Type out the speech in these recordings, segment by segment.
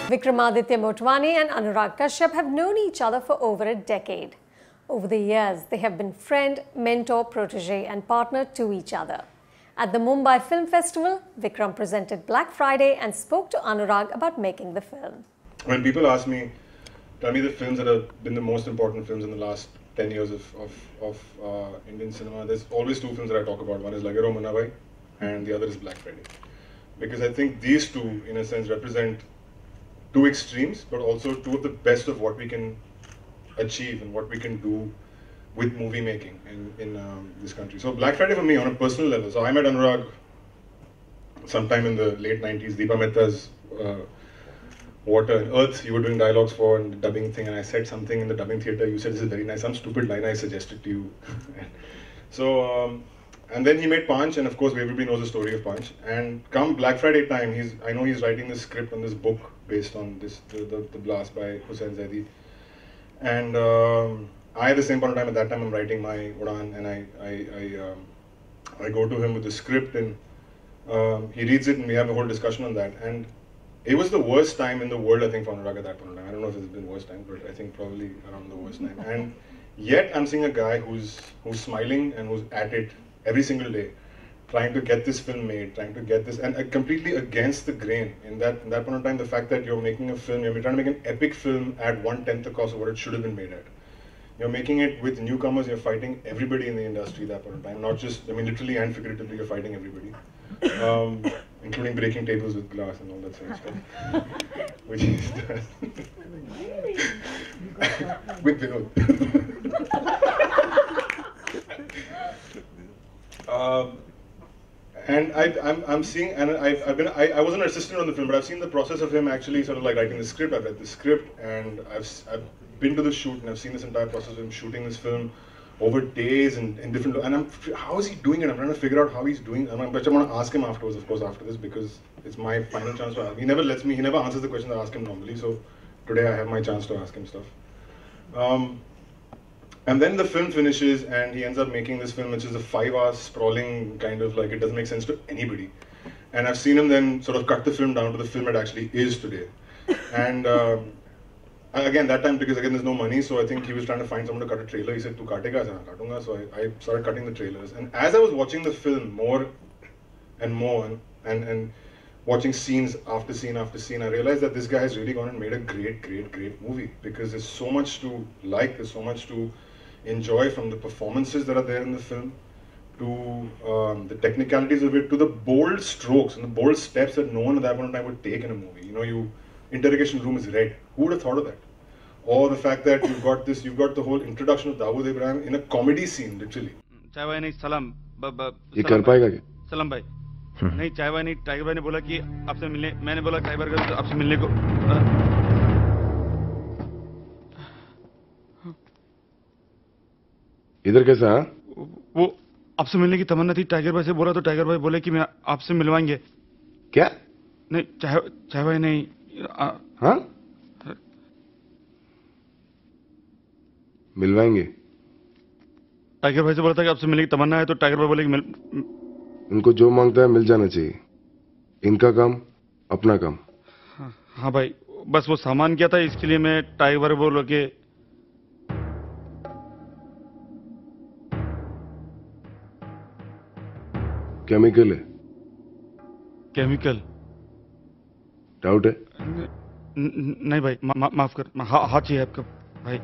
Vikramaditya Motwani and Anurag Kashyap have known each other for over a decade. Over the years, they have been friend, mentor, protege and partner to each other. At the Mumbai Film Festival, Vikram presented Black Friday and spoke to Anurag about making the film. When people ask me, tell me the films that have been the most important films in the last 10 years of Indian cinema, there's always two films that I talk about. One is Lage Raho Munna Bhai and the other is Black Friday. Because I think these two, in a sense, represent two extremes, but also two of the best of what we can achieve and what we can do with movie making in this country. So Black Friday for me, on a personal level, so I met Anurag sometime in the late 90s, Deepa Mehta's Water and Earth, you were doing dialogues for and the dubbing thing, and I said something in the dubbing theatre, you said this is very nice, some stupid line I suggested to you. So, and then he made Panch, and of course everybody knows the story of Panch. And come Black Friday time, I know he's writing this script on this book based on this the Blast by Hussain Zaidi. And I, at the same point of time, at that time, I'm writing my Udaan, and I go to him with the script, and he reads it, and we have a whole discussion on that. And it was the worst time in the world, I think, for Anurag at that point in time. I don't know if it's been the worst time, but I think probably around the worst time. And yet, I'm seeing a guy who's smiling and who's at it every single day, trying to get this film made, trying to get this, and completely against the grain. In that point of time, the fact that you're making a film, you're trying to make an epic film at 1/10 the cost of what it should have been made at. You're making it with newcomers, you're fighting everybody in the industry at that point of time. Not just, I mean, literally and figuratively, you're fighting everybody. Including breaking tables with glass and all that sort of stuff. Which he's done. With Vinod. And I'm seeing, and I wasn't an assistant on the film, but I've seen the process of him actually sort of like writing the script. I've read the script, and I've been to the shoot, and I've seen this entire process of him shooting this film over days and in different, and how is he doing it? I'm trying to figure out how he's doing it. But I want to ask him afterwards, of course, after this, because it's my final chance to ask. He never answers the questions I ask him normally, so today I have my chance to ask him stuff. And then the film finishes, and he ends up making this film, which is a 5-hour sprawling kind of like, it doesn't make sense to anybody. And I've seen him then sort of cut the film down to the film it actually is today. And again, that time, because again, there's no money, so I think he was trying to find someone to cut a trailer. He said, "Tu katega?" I said, "Haan, katunga." So I started cutting the trailers. And as I was watching the film more and more, and watching scenes after scene after scene, I realized that this guy has really gone and made a great movie. Because there's so much to like, there's so much to enjoy, from the performances that are there in the film, to the technicalities of it, to the bold strokes and the bold steps that no one at that point in time would take in a movie. You know, interrogation room is red. Who would have thought of that? Or the fact that you've got the whole introduction of Dawood Ibrahim in a comedy scene, literally. चाय वाय नहीं सलाम ये कर पाएगा क्या? सलाम भाई नहीं चाय वाय नहीं टाइगर भाई ने बोला कि आपसे मिलने मैंने बोला टाइगर का तो आपसे मिलने को इधर कैसा? वो आपसे मिलने की तमन्ना थी टाइगर भाई से बोला तो टाइगर भाई बोले कि मैं आपसे मिलवाएंगे क्या? नहीं चाय भाई नहीं हाँ मिलवाएंगे टाइगर भाई से बोला था कि आपसे मिलने की तमन्ना है तो टाइगर भाई बोले कि उनको जो मांगता है मिल जाना चाहिए इनका काम अपना काम हाँ भाई बस वो सामान क्या था इसके लिए मैं टाइगर बोल के केमिकल है केमिकल डाउट है नहीं भाई माफ कर हाथ चाहिए आपका भाई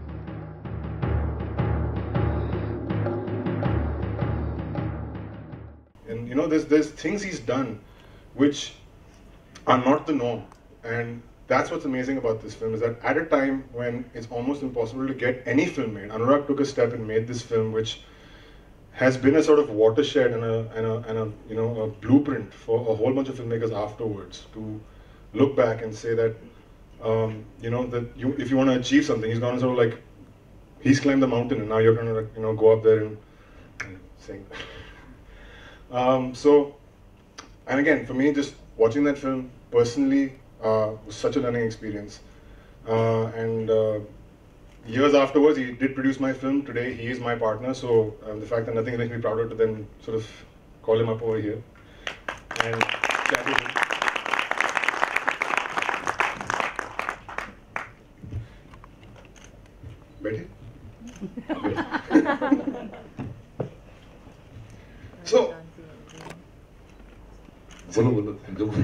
And you know, there's things he's done which are not the norm, and that's what's amazing about this film, is that at a time when it's almost impossible to get any film made, Anurag took a step and made this film, which has been a sort of watershed and a you know, a blueprint for a whole bunch of filmmakers afterwards to look back and say that you know, that if you want to achieve something, he's gone sort of like, he's climbed the mountain and now you're going to, you know, go up there and sing. So, and again, for me, just watching that film personally was such a learning experience. And years afterwards, he did produce my film. Today, he is my partner. So the fact that nothing makes me prouder to then sort of call him up over here and chat with him. bolo.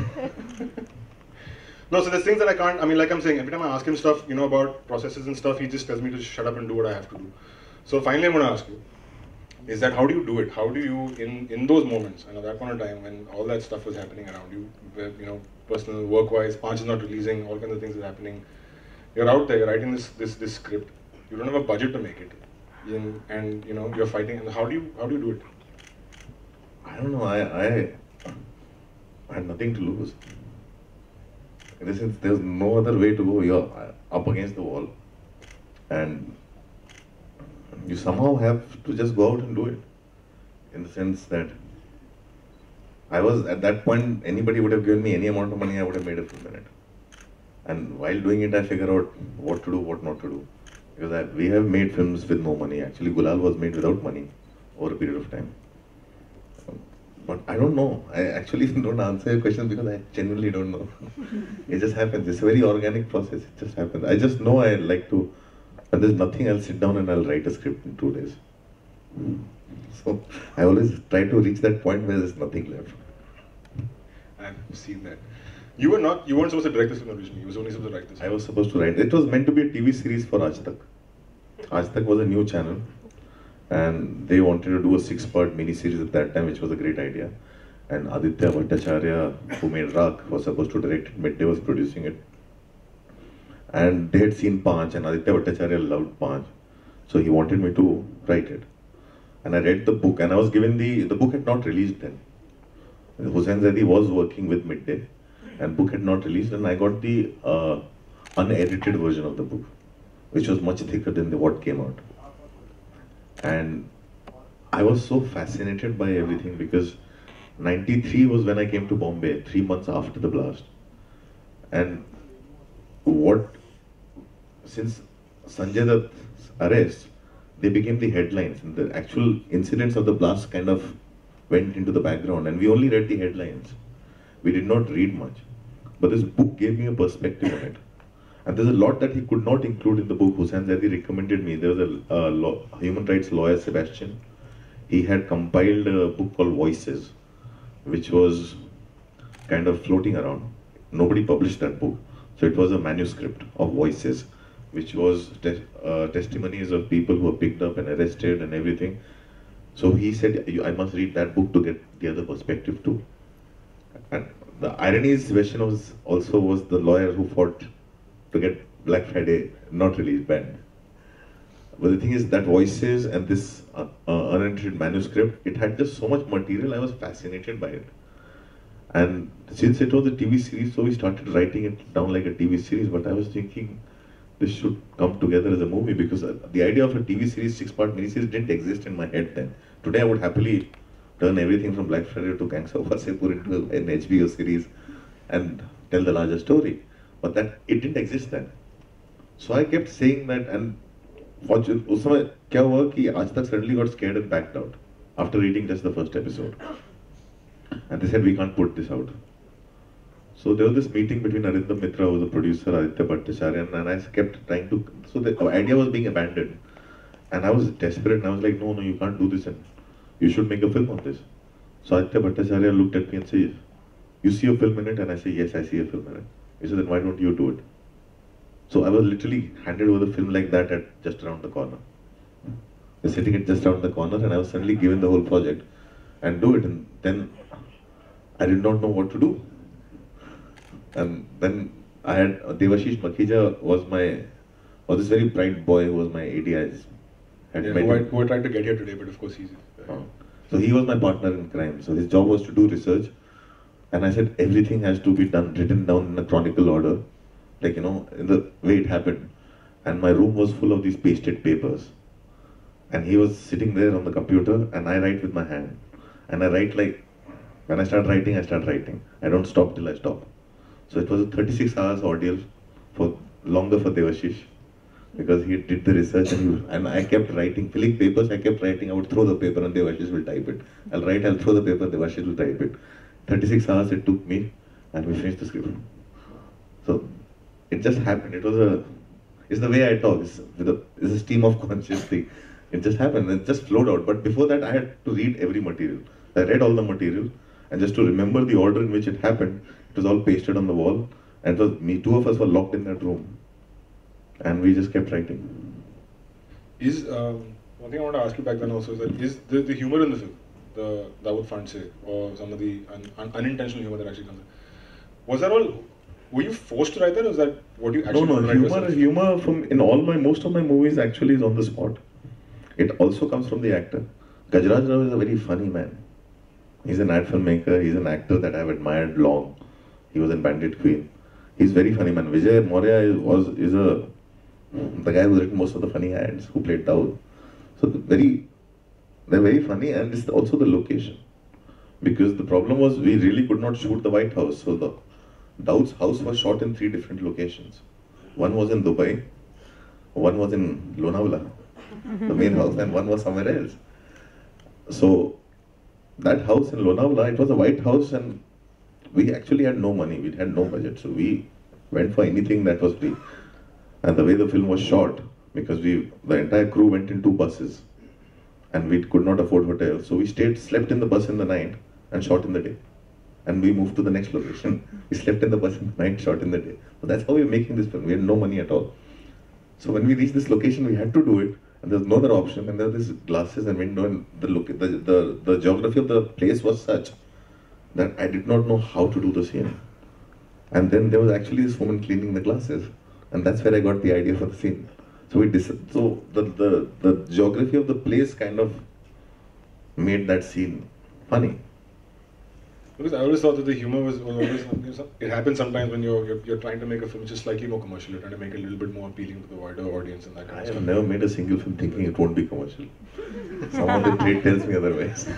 No, so there's things that I can't, I mean, like I'm saying, every time I ask him stuff, you know, about processes and stuff, he just tells me to shut up and do what I have to do. So finally I'm going to ask you, is that how do you do it? How do you, in those moments, and at that point of time when all that stuff was happening around you, where, you know, personal, work-wise, Panch is not releasing, all kinds of things are happening. You're out there, you're writing this script. You don't have a budget to make it. And you know, you're fighting. And how do you do it? I don't know, I had nothing to lose. In the sense, there's no other way to go. You're up against the wall. And you somehow have to just go out and do it. In the sense that I was, at that point, anybody would have given me any amount of money, I would have made a film in it. And while doing it, I figure out what to do, what not to do. Because we have made films with no money. Actually, Gulal was made without money over a period of time. But I don't know. I actually don't answer your questions because I genuinely don't know. It just happens. It's a very organic process. It just happens. I just know I like to, when there's nothing, I'll sit down and I'll write a script in 2 days. So I always try to reach that point where there's nothing left. I've seen that. You weren't supposed to direct this film originally. You were only supposed to write this. I was supposed to write. It was meant to be a TV series for Aaj Tak. Aaj Tak was a new channel. And they wanted to do a 6-part mini-series at that time, which was a great idea. And Aditya Bhattacharya, who made Raak, was supposed to direct it. Midday was producing it. And they had seen Panch, and Aditya Bhattacharya loved Panch. So he wanted me to write it. And I read the book, and I was given the book had not released then. Hussain Zaidi was working with Midday, and book had not released, and I got the unedited version of the book, which was much thicker than what came out. And I was so fascinated by everything because 93 was when I came to Bombay, 3 months after the blast. And since Sanjay Dutt's arrest, they became the headlines, and the actual incidents of the blast kind of went into the background, and we only read the headlines. We did not read much. But this book gave me a perspective on it. And there's a lot that he could not include in the book. Hussain Zaidi recommended me. There was a human rights lawyer, Sebastian. He had compiled a book called Voices, which was kind of floating around. Nobody published that book. So it was a manuscript of Voices, which was testimonies of people who were picked up and arrested and everything. So he said, I must read that book to get the other perspective too. And the irony is, Sebastian was the lawyer who fought to get Black Friday not released, banned. But the thing is that Voices and this unedited manuscript, it had just so much material, I was fascinated by it. And since it was a TV series, so we started writing it down like a TV series, but I was thinking this should come together as a movie because the idea of a TV series, 6-part miniseries didn't exist in my head then. Today I would happily turn everything from Black Friday to Gangs of Wasseypur into an HBO series and tell the larger story. But that it didn't exist then. So I kept saying that, and उस समय क्या हुआ कि आज तक suddenly got scared and backed out after reading just the first episode. And they said we can't put this out. So there was this meeting between Arindam Mitra, who was the producer, Aditya Bhattacharya, and I kept trying to. So the idea was being abandoned, and I was desperate. And I was like, no, you can't do this, and you should make a film on this. So Aditya Bhattacharya looked at me and said, "You see a film in it?" And I said, "Yes, I see a film in it." He said, "Then why don't you do it?" So I was literally handed over the film like that at just around the corner. I was sitting at just around the corner, and I was suddenly given the whole project and do it. And then I did not know what to do. And then I had Devashish Makhija was this very bright boy who was my AD. Who I tried to get here today, but of course he's. So he was my partner in crime. So his job was to do research. And I said everything has to be written down in a chronicle order, like, in the way it happened. And my room was full of these pasted papers. And he was sitting there on the computer, and I write with my hand. And I write like, when I start writing, I start writing. I don't stop till I stop. So it was a 36 hours ordeal, longer for Devashish, because he did the research and I kept writing, filling papers, I kept writing. I would throw the paper and Devashish will type it. I'll throw the paper, Devashish will type it. 36 hours it took me, and we finished the script. So it just happened. It's the way I talk. It's a stream of conscious thing. It just happened. It just flowed out. But before that, I had to read every material. I read all the material, And just to remember the order in which it happened, it was all pasted on the wall. And it was me, two of us were locked in that room. And we just kept writing. Is one thing I want to ask you back then also is that is the humor in the film, the Dawood Fanse or some of the unintentional humor that actually comes in, was that all, were you forced to write that, or was that what you actually No, write yourself? humor from in most of my movies actually is on the spot. It also comes from the actor. Gajraj Rao is a very funny man. He's an ad filmmaker, he's an actor that I've admired long. He was in Bandit Queen. He's very funny man. Vijay Maurya is the guy who's written most of the funny ads, who played Dawood. So they're very funny, and it's also the location. Because the problem was we really could not shoot the White House. So the Dawood's house was shot in 3 different locations. One was in Dubai, one was in Lonavala, the main house, and one was somewhere else. So that house in Lonavala, it was a White House, and we actually had no money, we had no budget. So we went for anything that was free. And the way the film was shot, because the entire crew went in 2 buses, and we could not afford hotels, so we slept in the bus in the night and shot in the day. And we moved to the next location. We slept in the bus in the night, shot in the day. So that's how we were making this film. We had no money at all. So when we reached this location, we had to do it, and there was no other option. And there were these glasses and window, and the geography of the place was such that I did not know how to do the scene. And then there was actually this woman cleaning the glasses. And that's where I got the idea for the scene. So the geography of the place kind of made that scene funny. Because I always thought that the humor was always, it happens sometimes when you're trying to make a film which is slightly more commercial. You're trying to make it a little bit more appealing to the wider audience and that kind I of have stuff. never made a single film thinking it won't be commercial. Some of the trade tells me otherwise.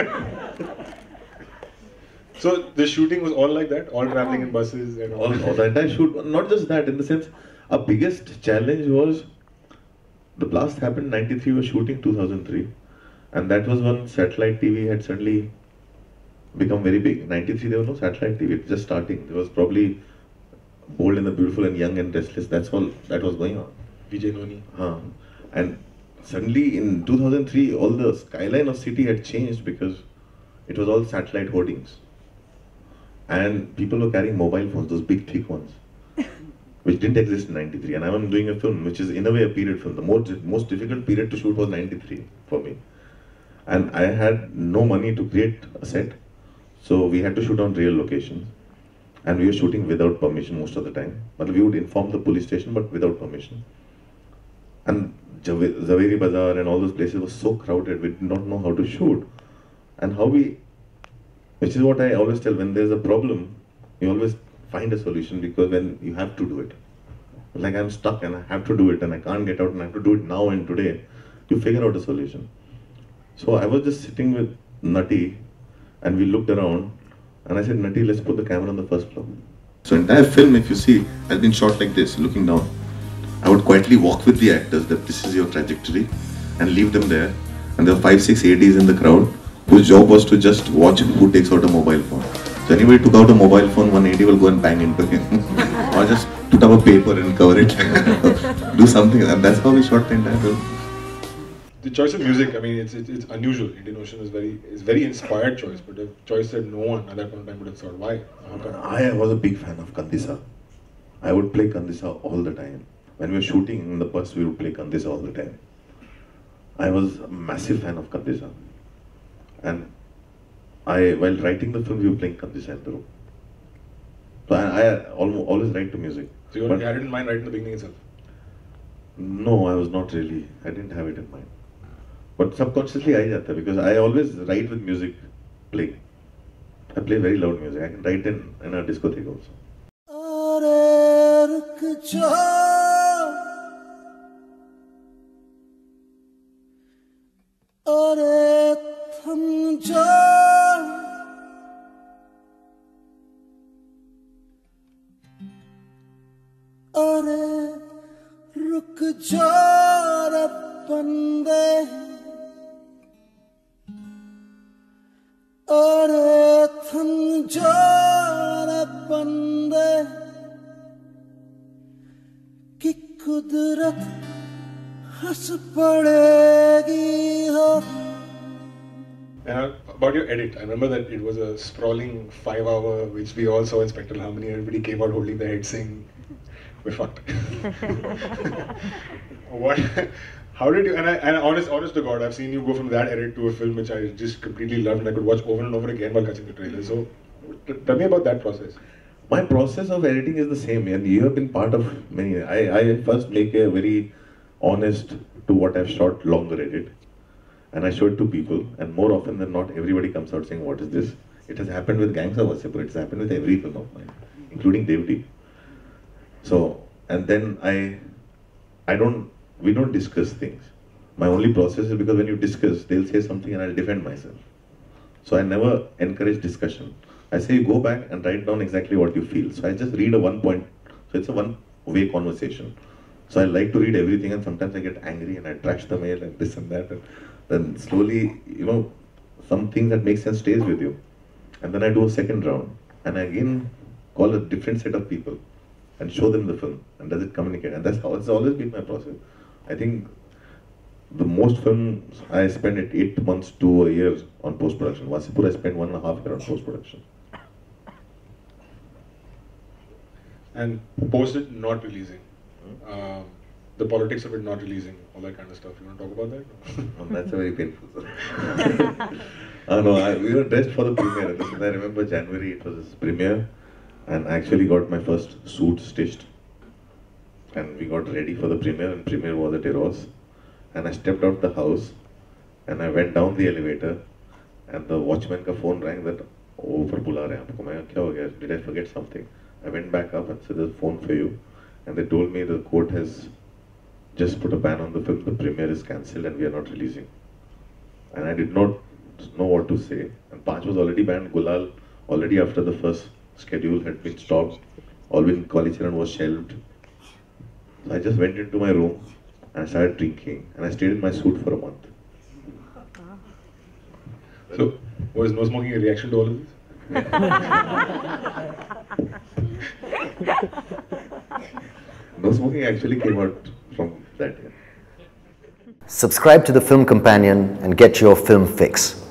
So the shooting was all like that, all traveling in buses and all. all the entire shoot, not just that, in the sense, our biggest challenge was, the blast happened 93, we were shooting 2003, and that was when satellite TV had suddenly become very big. 93 there was no satellite TV, it was just starting. There was probably Bold and the Beautiful and Young and Restless, that's all that was going on. Vijay Noni. And suddenly in 2003, all the skyline of city had changed because it was all satellite hoardings. And people were carrying mobile phones, those big thick ones, which didn't exist in 93. And I'm doing a film which is in a way a period film. The most difficult period to shoot was 93 for me. And I had no money to create a set. So we had to shoot on real locations. And we were shooting without permission most of the time. But we would inform the police station, but without permission. And Zaveri Bazaar and all those places were so crowded, we did not know how to shoot. And which is what I always tell, when there's a problem, you always find a solution, because when you have to do it. Like I'm stuck and I have to do it and I can't get out and I have to do it now and today. You figure out a solution. So I was just sitting with Nati and we looked around and I said, Nati, let's put the camera on the first floor. So entire film, if you see, has been shot like this, looking down. I would quietly walk with the actors that this is your trajectory and leave them there. And there were 5-6 ADs in the crowd whose job was to just watch who takes out a mobile phone. So anybody took out a mobile phone, one AD will go and bang into him. Or just put up a paper and cover it. Do something, and that's how we shot the entire film. The choice of music, I mean, it's unusual. Indian Ocean is very inspired choice, but a choice that no one at that point in time would have thought. Why? How come? I was a big fan of Kandisa. I would play Kandisa all the time. When we were shooting in the bus, we would play Kandisa all the time. I was a massive fan of Kandisa. And while writing the film, we were playing Kandisa in the room. So I always write to music. So you had it in mind right in the beginning itself? No, I was not really. I didn't have it in mind. But subconsciously, I jata, because I always write with music playing. I play very loud music. I can write in a discotheque also. रुक जा रे बंदे, अरे थम जा रे बंदे, कि कुदरत हंस पड़ेगी हो. And about your edit, I remember that it was a sprawling 5-hour, which we all saw in Spectral Harmony. Everybody came out holding their head saying, "We're fucked." What? How did you? And honest to God, I've seen you go from that edit to a film which I just completely loved and I could watch over and over again while catching the trailer. So, tell me about that process. My process of editing is the same, and you have been part of many. I first make a very honest to what I've shot longer edit, and I show it to people, and more often than not, everybody comes out saying, "What is this?" It has happened with Gangs of Wasseypur, it's happened with every film of mine, including Devdi. So, and then we don't discuss things. My only process is because when you discuss, they'll say something and I'll defend myself. So I never encourage discussion. I say you go back and write down exactly what you feel. So I just read a 1 point, so it's a one-way conversation. So I like to read everything, and sometimes I get angry and I trash the mail and this and that. And then slowly, some things that make sense stays with you. And then I do a second round, and I again call a different set of people and show them the film, and does it communicate? And that's how it's always been my process. I think the most films I spend at 8 months to a year on post-production. Wasseypur I spent 1.5 years on post-production. And post it not releasing. The politics of it not releasing, all that kind of stuff. You want to talk about that? That's a very painful story. No, we were dressed for the premiere. I remember January, it was his premiere, and I actually got my first suit stitched. And we got ready for the premiere, and premiere was at Eros. And I stepped out the house, and I went down the elevator, and the watchman ka phone rang that, "Oh, for bula rahe hain aapko." Main kya ho gaya? Did I forget something? I went back up and said, "There's a phone for you." And they told me the court has just put a ban on the film, the premiere is cancelled and we are not releasing. And I did not know what to say. And Panch was already banned, Gulal already after the first schedule had been stopped, Alvin Kalicharan was shelved. So I just went into my room and I started drinking, and I stayed in my suit for a month. So, was no smoking a reaction to all of this? No smoking actually came out from that year. Subscribe to The Film Companion and get your film fix.